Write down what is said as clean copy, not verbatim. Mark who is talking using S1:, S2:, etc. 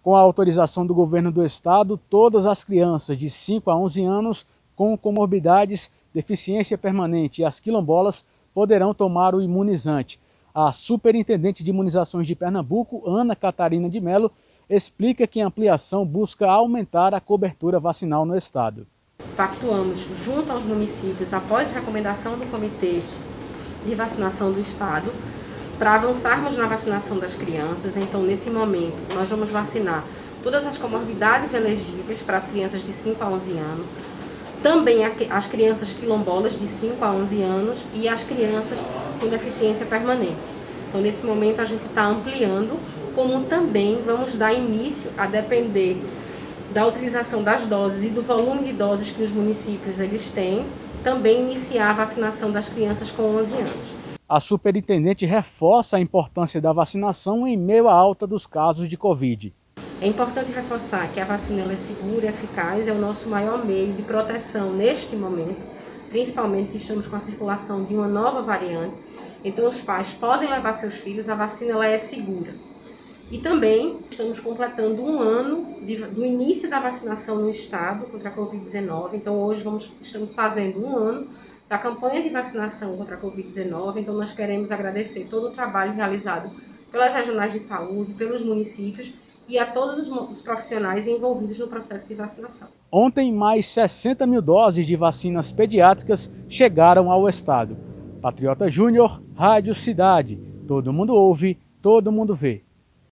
S1: Com a autorização do governo do estado, todas as crianças de 5 a 11 anos com comorbidades, deficiência permanente e as quilombolas poderão tomar o imunizante. A superintendente de imunizações de Pernambuco, Ana Catarina de Mello, explica que a ampliação busca aumentar a cobertura vacinal no estado.
S2: Pactuamos junto aos municípios, após recomendação do Comitê de Vacinação do Estado, para avançarmos na vacinação das crianças. Então, nesse momento, nós vamos vacinar todas as comorbidades elegíveis para as crianças de 5 a 11 anos, também as crianças quilombolas de 5 a 11 anos e as crianças com deficiência permanente. Então, nesse momento, a gente está ampliando, como também vamos dar início a depender da utilização das doses e do volume de doses que os municípios eles têm, também iniciar a vacinação das crianças com 11 anos.
S1: A superintendente reforça a importância da vacinação em meio à alta dos casos de Covid.
S2: É importante reforçar que a vacina ela é segura e eficaz, é o nosso maior meio de proteção neste momento, principalmente que estamos com a circulação de uma nova variante. Então os pais podem levar seus filhos, a vacina ela é segura. E também estamos completando um ano do início da vacinação no estado contra a Covid-19. Então hoje estamos fazendo um ano da campanha de vacinação contra a Covid-19, então nós queremos agradecer todo o trabalho realizado pelas regionais de saúde, pelos municípios e a todos os profissionais envolvidos no processo de vacinação.
S1: Ontem, mais 60 mil doses de vacinas pediátricas chegaram ao estado. Patriota Júnior, Rádio Cidade. Todo mundo ouve, todo mundo vê.